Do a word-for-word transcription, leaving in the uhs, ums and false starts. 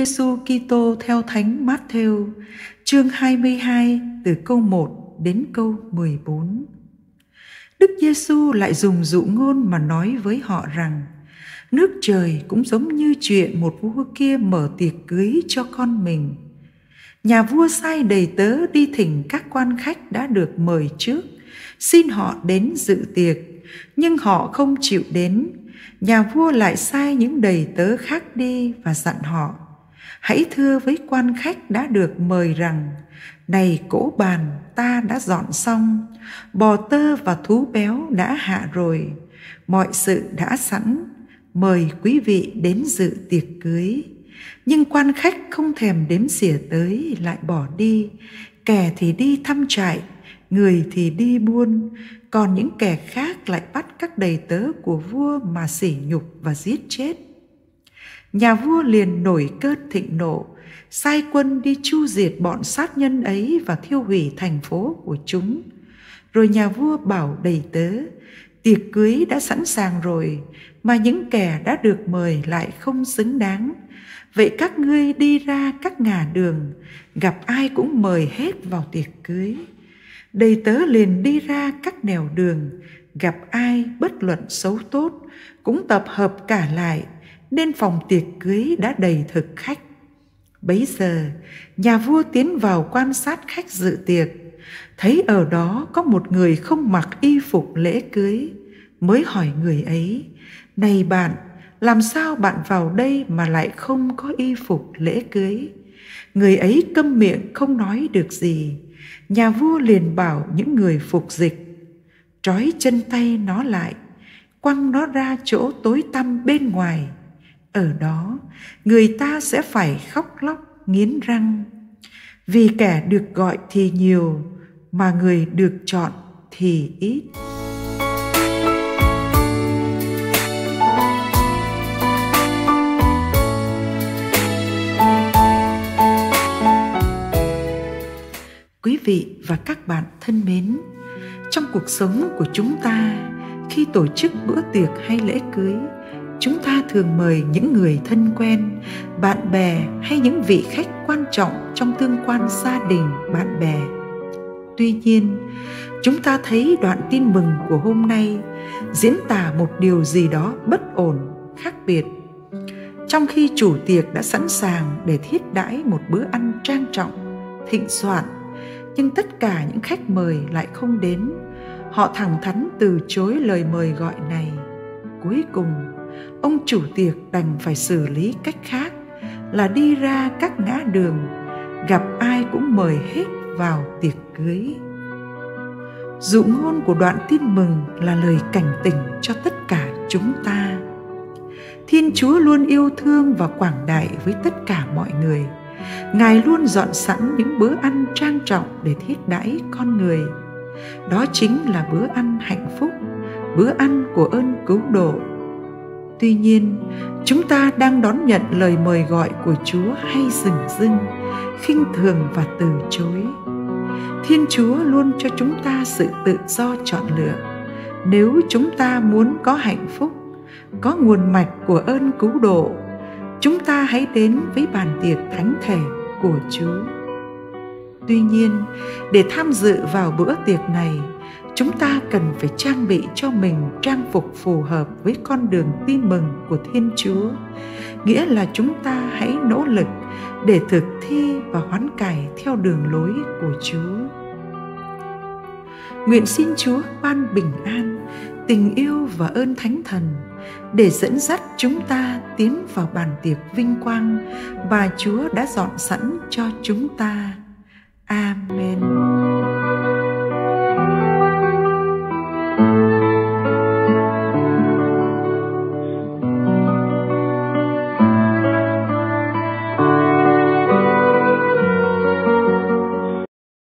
Giêsu Kitô theo Thánh Mát-thêu, chương hai mươi hai từ câu một đến câu mười bốn. Đức Giêsu lại dùng dụ ngôn mà nói với họ rằng: nước trời cũng giống như chuyện một vua kia mở tiệc cưới cho con mình. Nhà vua sai đầy tớ đi thỉnh các quan khách đã được mời trước, xin họ đến dự tiệc, nhưng họ không chịu đến. Nhà vua lại sai những đầy tớ khác đi và dặn họ: hãy thưa với quan khách đã được mời rằng: này cỗ bàn ta đã dọn xong, bò tơ và thú béo đã hạ rồi, mọi sự đã sẵn, mời quý vị đến dự tiệc cưới. Nhưng quan khách không thèm đếm xỉa tới, lại bỏ đi. Kẻ thì đi thăm trại, người thì đi buôn, còn những kẻ khác lại bắt các đầy tớ của vua mà sỉ nhục và giết chết. Nhà vua liền nổi cơn thịnh nộ, sai quân đi tru diệt bọn sát nhân ấy và thiêu hủy thành phố của chúng. Rồi nhà vua bảo đầy tớ: tiệc cưới đã sẵn sàng rồi, mà những kẻ đã được mời lại không xứng đáng. Vậy các ngươi đi ra các ngả đường, gặp ai cũng mời hết vào tiệc cưới. Đầy tớ liền đi ra các nẻo đường, gặp ai bất luận xấu tốt cũng tập hợp cả lại, nên phòng tiệc cưới đã đầy thực khách. Bấy giờ nhà vua tiến vào quan sát khách dự tiệc, thấy ở đó có một người không mặc y phục lễ cưới, mới hỏi người ấy: này bạn, làm sao bạn vào đây mà lại không có y phục lễ cưới? Người ấy câm miệng không nói được gì. Nhà vua liền bảo những người phục dịch: trói chân tay nó lại, quăng nó ra chỗ tối tăm bên ngoài. Ở đó người ta sẽ phải khóc lóc nghiến răng, vì kẻ được gọi thì nhiều, mà người được chọn thì ít. Quý vị và các bạn thân mến, trong cuộc sống của chúng ta, khi tổ chức bữa tiệc hay lễ cưới, chúng ta thường mời những người thân quen, bạn bè hay những vị khách quan trọng trong tương quan gia đình, bạn bè. Tuy nhiên, chúng ta thấy đoạn tin mừng của hôm nay diễn tả một điều gì đó bất ổn, khác biệt. Trong khi chủ tiệc đã sẵn sàng để thiết đãi một bữa ăn trang trọng, thịnh soạn, nhưng tất cả những khách mời lại không đến. Họ thẳng thắn từ chối lời mời gọi này. Cuối cùng, ông chủ tiệc đành phải xử lý cách khác, là đi ra các ngã đường, gặp ai cũng mời hết vào tiệc cưới. Dụ ngôn của đoạn tin mừng là lời cảnh tỉnh cho tất cả chúng ta. Thiên Chúa luôn yêu thương và quảng đại với tất cả mọi người. Ngài luôn dọn sẵn những bữa ăn trang trọng để thiết đãi con người. Đó chính là bữa ăn hạnh phúc, bữa ăn của ơn cứu độ. Tuy nhiên, chúng ta đang đón nhận lời mời gọi của Chúa hay dửng dưng, khinh thường và từ chối. Thiên Chúa luôn cho chúng ta sự tự do chọn lựa. Nếu chúng ta muốn có hạnh phúc, có nguồn mạch của ơn cứu độ, chúng ta hãy đến với bàn tiệc thánh thể của Chúa. Tuy nhiên, để tham dự vào bữa tiệc này, chúng ta cần phải trang bị cho mình trang phục phù hợp với con đường tin mừng của Thiên Chúa, nghĩa là chúng ta hãy nỗ lực để thực thi và hoán cải theo đường lối của Chúa. Nguyện xin Chúa ban bình an, tình yêu và ơn Thánh Thần để dẫn dắt chúng ta tiến vào bàn tiệc vinh quang mà Chúa đã dọn sẵn cho chúng ta. Amen.